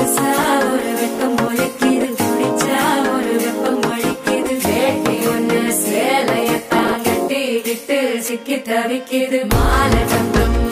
புதுசா ஒரு வெப்பம் முளைக்குது, குடிச்சா ஒரு வெப்பம் அடிக்குது. வேட்டி ஒண்ணு சேலையத்தான் கட்டிக்கிட்டு சிக்கி தவிக்குது. மாலை தங்கம்